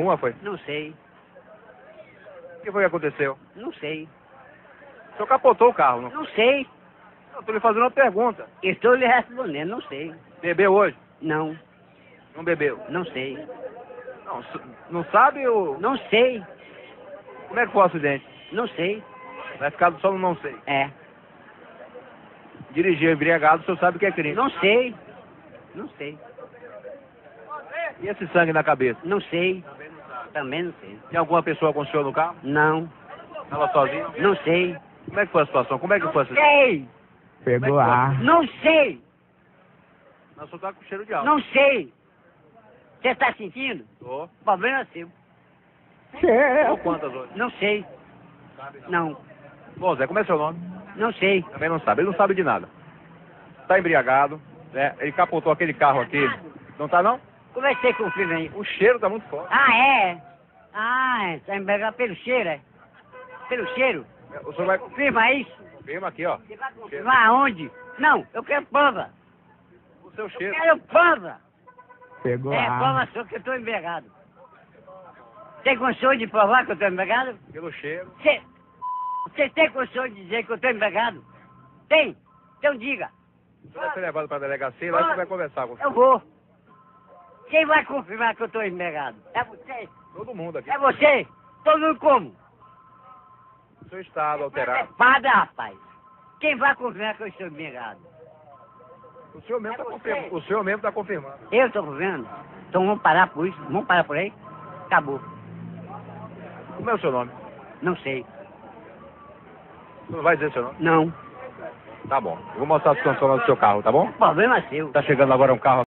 Uma foi? Não sei. O que foi que aconteceu? Não sei. O senhor capotou o carro, não? Não sei. Eu estou lhe fazendo uma pergunta. Estou lhe respondendo. Não sei. Bebeu hoje? Não. Não bebeu? Não sei. Não, não sabe o... Não sei. Como é que foi o acidente? Não sei. Vai ficar só no não sei. É. Dirigir embriagado, o senhor sabe o que é crime. Não sei. Não sei. E esse sangue na cabeça? Não sei. Também não sei. Tem alguma pessoa com o senhor no carro? Não. Estava sozinho? Não sei. Como é que foi a situação? Como é que foi a situação? Sei. Pegou ar. Não sei. Mas o senhor tá com cheiro de álcool. Não sei. Você está sentindo? Tô. O problema é seu. Ou quantas hoje? Não sei. Não. Bom, Zé, como é seu nome? Não sei. Também não sabe. Ele não sabe de nada. Tá embriagado, né? Ele capotou aquele carro aqui. Não tá, não? Conversei com o filho aí. O cheiro tá muito forte. Ah, é? Ah, está embriagado pelo cheiro, é? Pelo cheiro? O senhor vai... Confirma isso? Firma aqui, ó. Você vai confirmar aonde? Não, eu quero prova. O seu Eu cheiro. quero prova. Pegou É, ar. prova sua que eu estou embriagado. Tem condições de provar que eu estou embriagado? Pelo cheiro. Você tem condições de dizer que eu estou embriagado? Tem? Então diga. O senhor vai ser levado para a delegacia e lá você vai conversar com o senhor. Eu vou. Quem vai confirmar que eu estou embriagado? É você? Todo mundo aqui. É você? Todo mundo como? O seu estado alterado. É padre, rapaz. Quem vai confirmar que eu estou embriagado? O senhor mesmo É está você. confirmando. O senhor mesmo está confirmando. Eu estou confirmando? Então vamos parar por isso? Vamos parar por aí? Acabou. Como é o seu nome? Não sei. O senhor não vai dizer seu nome? Não. Tá bom. Eu vou mostrar a situação lá do seu carro, tá bom? O problema é seu. Tá chegando agora um carro